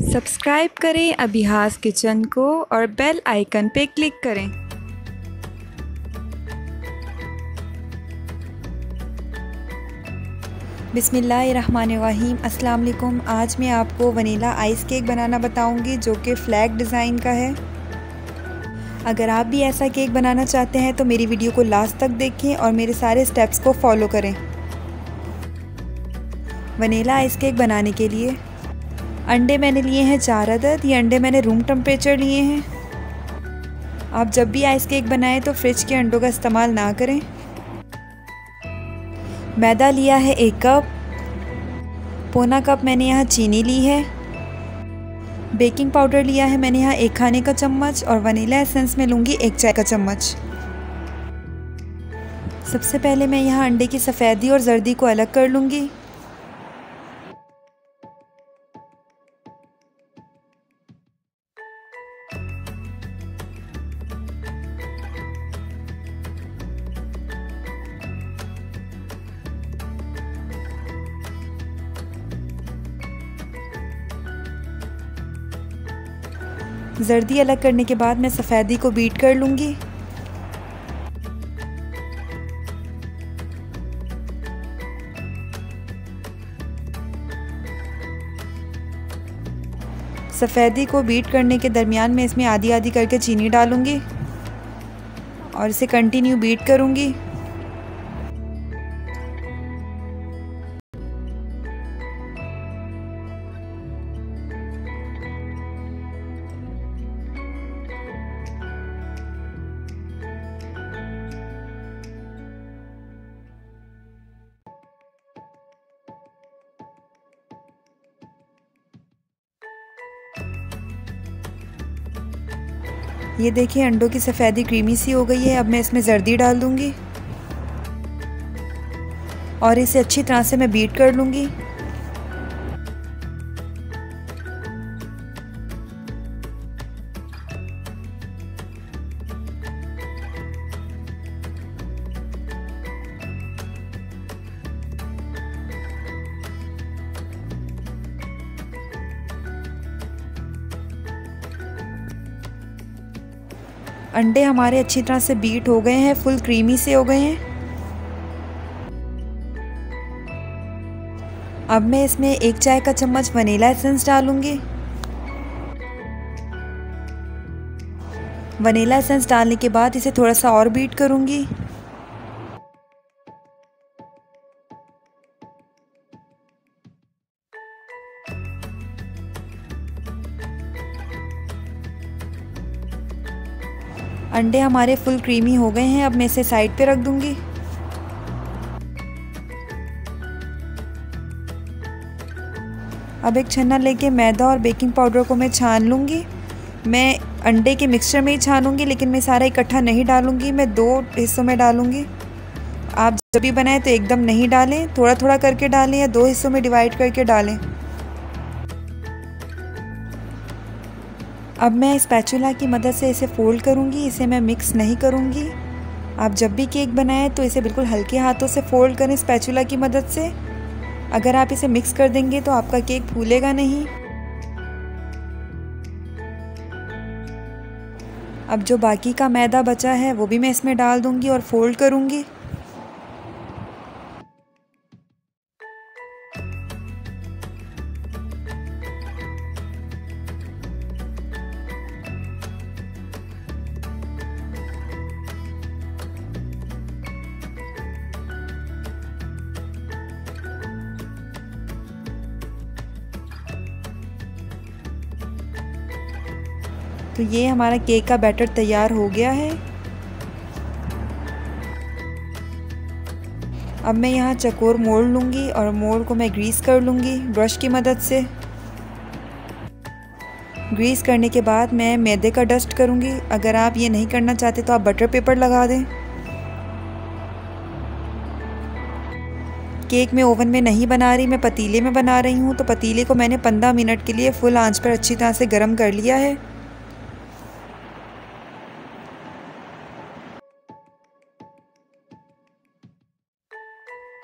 Subscribe करें अभिहास kitchen को और बेल आइकन पे क्लिक करें। बिस्मिल्लाहिर्रहमानिर्रहीम। अस्सलाम वालेकुम। आज मैं आपको वनीला आइस केक बनाना बताऊंगी जो कि फ्लैग डिज़ाइन का है। अगर आप भी ऐसा केक बनाना चाहते हैं तो मेरी वीडियो को लास्ट तक देखें और मेरे सारे स्टेप्स को फॉलो करें। वनीला आइस केक बनाने के लिए अंडे मैंने लिए हैं 4 अदद। ये अंडे मैंने रूम टेम्परेचर लिए हैं। आप जब भी आइस केक बनाएं तो फ्रिज के अंडों का इस्तेमाल ना करें। मैदा लिया है 1 कप। पौना कप मैंने यहाँ चीनी ली है। बेकिंग पाउडर लिया है मैंने यहाँ 1 खाने का चम्मच और वनीला एसेंस में लूँगी 1 चाय का चम्मच। सबसे पहले मैं यहाँ अंडे की सफ़ेदी और जर्दी को अलग कर लूँगी। जर्दी अलग करने के बाद मैं सफ़ेदी को बीट कर लूँगी। सफ़ेदी को बीट करने के दरमियान में इसमें आधी आधी करके चीनी डालूँगी और इसे कंटिन्यू बीट करूँगी। ये देखिए अंडों की सफ़ेदी क्रीमी सी हो गई है। अब मैं इसमें जर्दी डाल दूँगी और इसे अच्छी तरह से मैं बीट कर लूँगी। अंडे हमारे अच्छी तरह से बीट हो गए हैं, फुल क्रीमी से हो गए हैं। अब मैं इसमें 1 चाय का चम्मच वनीला एसेंस डालूंगी। वनीला एसेंस डालने के बाद इसे थोड़ा सा और बीट करूंगी। अंडे हमारे फुल क्रीमी हो गए हैं। अब मैं इसे साइड पे रख दूंगी। अब एक छन्ना लेके मैदा और बेकिंग पाउडर को मैं छान लूँगी। मैं अंडे के मिक्सचर में ही छानूंगी, लेकिन मैं सारा इकट्ठा नहीं डालूँगी, मैं 2 हिस्सों में डालूँगी। आप जब भी बनाएं तो एकदम नहीं डालें, थोड़ा थोड़ा करके डालें या 2 हिस्सों में डिवाइड करके डालें। अब मैं स्पैचुला की मदद से इसे फोल्ड करूँगी। इसे मैं मिक्स नहीं करूँगी। आप जब भी केक बनाएं तो इसे बिल्कुल हल्के हाथों से फोल्ड करें स्पैचुला की मदद से। अगर आप इसे मिक्स कर देंगे तो आपका केक फूलेगा नहीं। अब जो बाकी का मैदा बचा है वो भी मैं इसमें डाल दूँगी और फोल्ड करूँगी। तो ये हमारा केक का बैटर तैयार हो गया है। अब मैं यहाँ चकोर मोड़ लूँगी और मोड़ को मैं ग्रीस कर लूँगी ब्रश की मदद से। ग्रीस करने के बाद मैं मैदे का डस्ट करूँगी। अगर आप ये नहीं करना चाहते तो आप बटर पेपर लगा दें। केक मैं ओवन में नहीं बना रही, मैं पतीले में बना रही हूँ। तो पतीले को मैंने 15 मिनट के लिए फुल आंच पर अच्छी तरह से गर्म कर लिया है।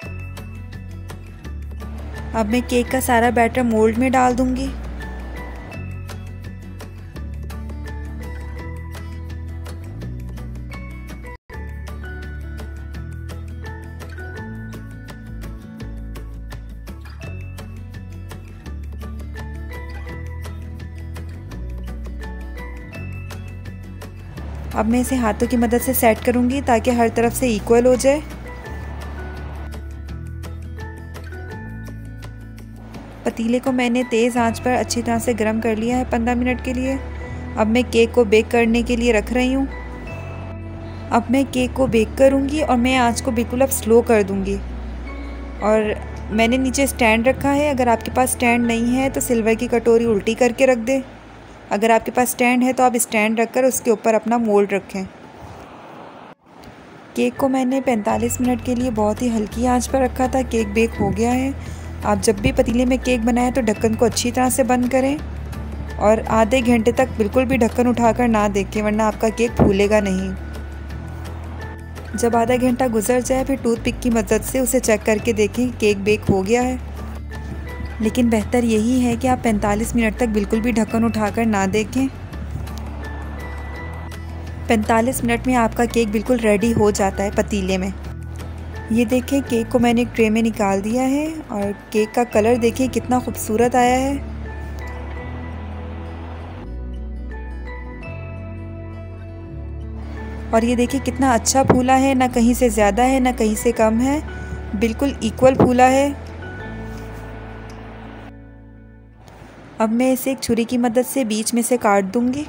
अब मैं केक का सारा बैटर मोल्ड में डाल दूंगी। अब मैं इसे हाथों की मदद से सेट करूँगी ताकि हर तरफ से इक्वल हो जाए। पतीले को मैंने तेज़ आंच पर अच्छी तरह से गर्म कर लिया है 15 मिनट के लिए। अब मैं केक को बेक करने के लिए रख रही हूँ। अब मैं केक को बेक करूँगी और मैं आंच को बिल्कुल अब स्लो कर दूँगी। और मैंने नीचे स्टैंड रखा है। अगर आपके पास स्टैंड नहीं है तो सिल्वर की कटोरी उल्टी करके रख दें। अगर आपके पास स्टैंड है तो आप स्टैंड रखकर उसके ऊपर अपना मोल्ड रखें। केक को मैंने 45 मिनट के लिए बहुत ही हल्की आंच पर रखा था। केक बेक हो गया है। आप जब भी पतीले में केक बनाएं तो ढक्कन को अच्छी तरह से बंद करें और आधे घंटे तक बिल्कुल भी ढक्कन उठाकर ना देखें, वरना आपका केक फूलेगा नहीं। जब आधा घंटा गुजर जाए फिर टूथपिक की मदद से उसे चेक करके देखें केक बेक हो गया है। लेकिन बेहतर यही है कि आप 45 मिनट तक बिल्कुल भी ढक्कन उठाकर ना देखें। 45 मिनट में आपका केक बिल्कुल रेडी हो जाता है पतीले में। ये देखें, केक को मैंने एक ट्रे में निकाल दिया है और केक का कलर देखिए कितना खूबसूरत आया है। और ये देखिए कितना अच्छा फूला है, ना कहीं से ज़्यादा है ना कहीं से कम है, बिल्कुल इक्वल फूला है। अब मैं इसे एक छुरी की मदद से बीच में से काट दूंगी।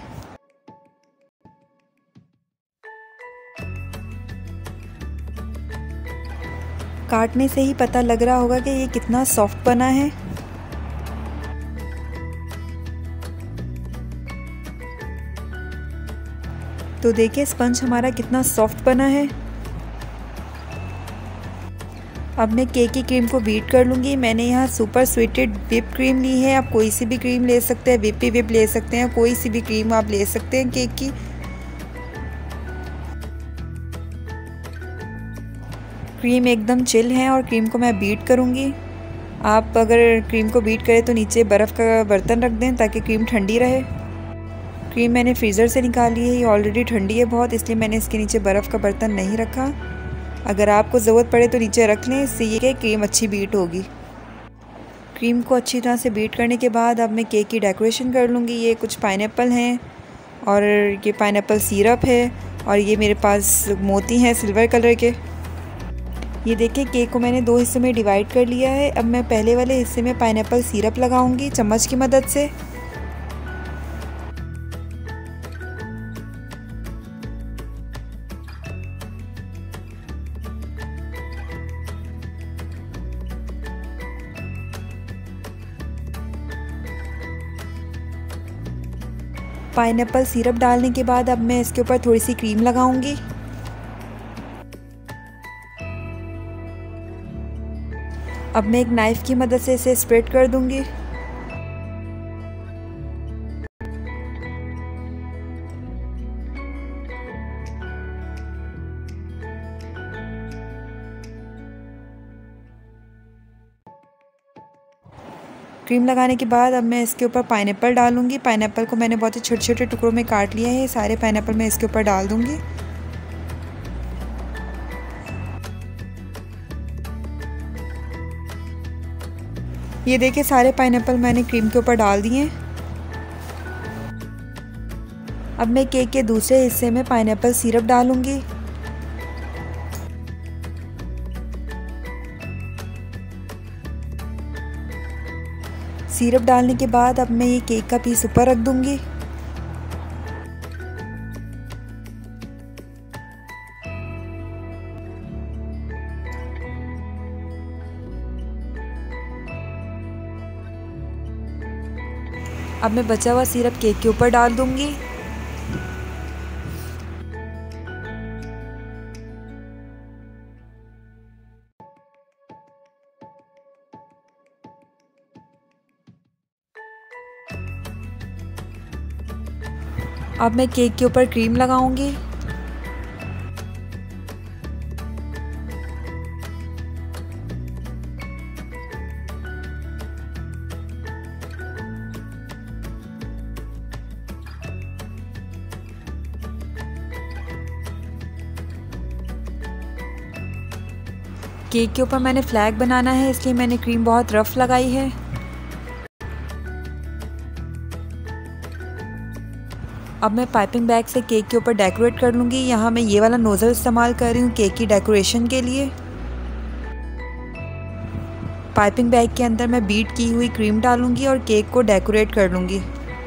काटने से ही पता लग रहा होगा कि ये कितना सॉफ्ट बना है। तो देखिए स्पंज हमारा कितना सॉफ्ट बना है। अब मैं केक की क्रीम को बीट कर लूँगी। मैंने यहाँ सुपर स्वीटेड व्हिप क्रीम ली है। आप कोई सी भी क्रीम ले सकते हैं, व्हिप व्हिप ले सकते हैं, कोई सी भी क्रीम आप ले सकते हैं केक की। क्रीम एकदम चिल है और क्रीम को मैं बीट करूँगी। आप अगर क्रीम को बीट करें तो नीचे बर्फ़ का बर्तन रख दें ताकि क्रीम ठंडी रहे। क्रीम मैंने फ्रीज़र से निकाली है, ये ऑलरेडी ठंडी है बहुत, इसलिए मैंने इसके नीचे बर्फ़ का बर्तन नहीं रखा। अगर आपको ज़रूरत पड़े तो नीचे रख लें, इससे ये कि क्रीम अच्छी बीट होगी। क्रीम को अच्छी तरह से बीट करने के बाद अब मैं केक की डेकोरेशन कर लूँगी। ये कुछ पाइनएप्पल हैं और ये पाइनएप्पल सिरप है और ये मेरे पास मोती हैं सिल्वर कलर के। ये देखिए केक को मैंने 2 हिस्सों में डिवाइड कर लिया है। अब मैं पहले वाले हिस्से में पाइनएप्पल सिरप लगाऊंगी चम्मच की मदद से। पाइनएप्पल सिरप डालने के बाद अब मैं इसके ऊपर थोड़ी सी क्रीम लगाऊंगी। अब मैं एक नाइफ़ की मदद से इसे स्प्रेड कर दूंगी। क्रीम लगाने के बाद अब मैं इसके ऊपर पाइनएप्पल डालूंगी। पाइनएप्पल को मैंने बहुत ही छोटे छोटे टुकड़ों में काट लिया है। सारे पाइनएप्पल मैं इसके ऊपर डाल दूंगी। ये देखिए सारे पाइनएप्पल मैंने क्रीम के ऊपर डाल दिए हैं। अब मैं केक के दूसरे हिस्से में पाइनएप्पल सिरप डालूंगी। सिरप डालने के बाद अब मैं ये केक का पीस ऊपर रख दूंगी। अब मैं बचा हुआ सिरप केक के ऊपर डाल दूंगी। अब मैं केक के ऊपर क्रीम लगाऊंगी। केक के ऊपर मैंने फ्लैग बनाना है, इसलिए मैंने क्रीम बहुत रफ लगाई है। अब मैं पाइपिंग बैग से केक के ऊपर डेकोरेट कर लूँगी। यहाँ मैं ये वाला नोज़ल इस्तेमाल कर रही हूँ केक की डेकोरेशन के लिए। पाइपिंग बैग के अंदर मैं बीट की हुई क्रीम डालूँगी और केक को डेकोरेट कर लूँगी।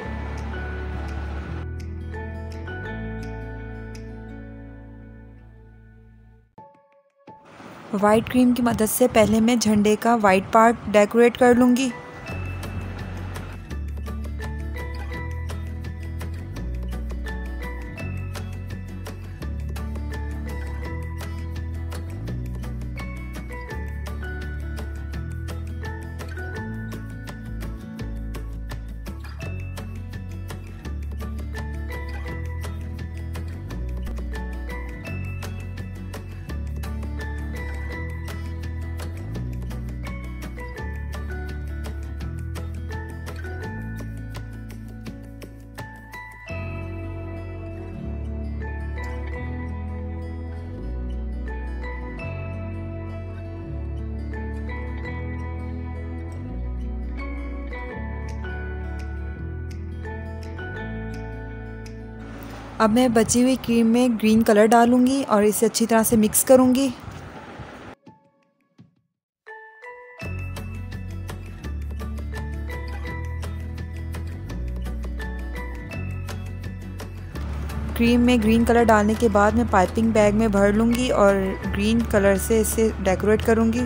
वाइट क्रीम की मदद से पहले मैं झंडे का वाइट पार्ट डेकोरेट कर लूँगी। अब मैं बची हुई क्रीम में ग्रीन कलर डालूँगी और इसे अच्छी तरह से मिक्स करूँगी। क्रीम में ग्रीन कलर डालने के बाद मैं पाइपिंग बैग में भर लूँगी और ग्रीन कलर से इसे डेकोरेट करूँगी।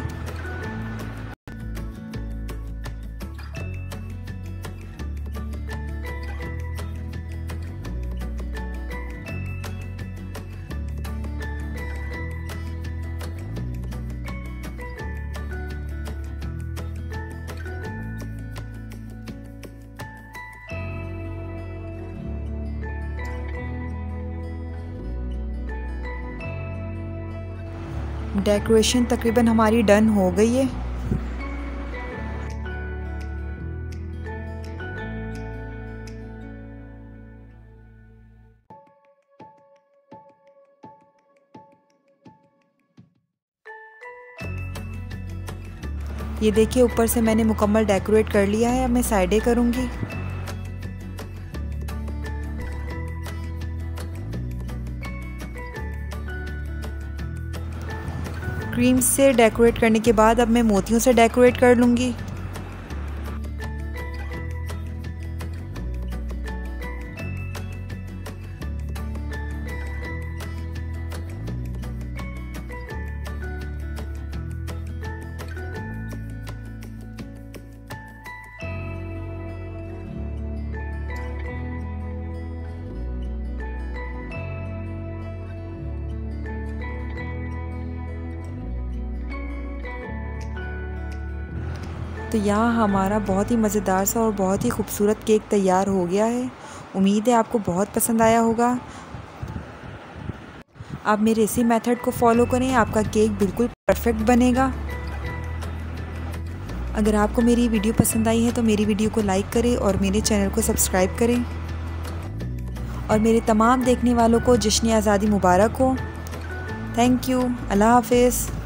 डेकोरेशन तकरीबन हमारी डन हो गई है। ये देखिए ऊपर से मैंने मुकम्मल डेकोरेट कर लिया है। अब मैं साइडें करूँगी। क्रीम से डेकोरेट करने के बाद अब मैं मोतियों से डेकोरेट कर लूँगी। तो यहाँ हमारा बहुत ही मज़ेदार सा और बहुत ही खूबसूरत केक तैयार हो गया है। उम्मीद है आपको बहुत पसंद आया होगा। आप मेरे इसी मेथड को फॉलो करें, आपका केक बिल्कुल परफेक्ट बनेगा। अगर आपको मेरी वीडियो पसंद आई है तो मेरी वीडियो को लाइक करें और मेरे चैनल को सब्सक्राइब करें। और मेरे तमाम देखने वालों को जश्न-ए-आज़ादी मुबारक हो। Thank you. अल्लाह हाफ़िज़।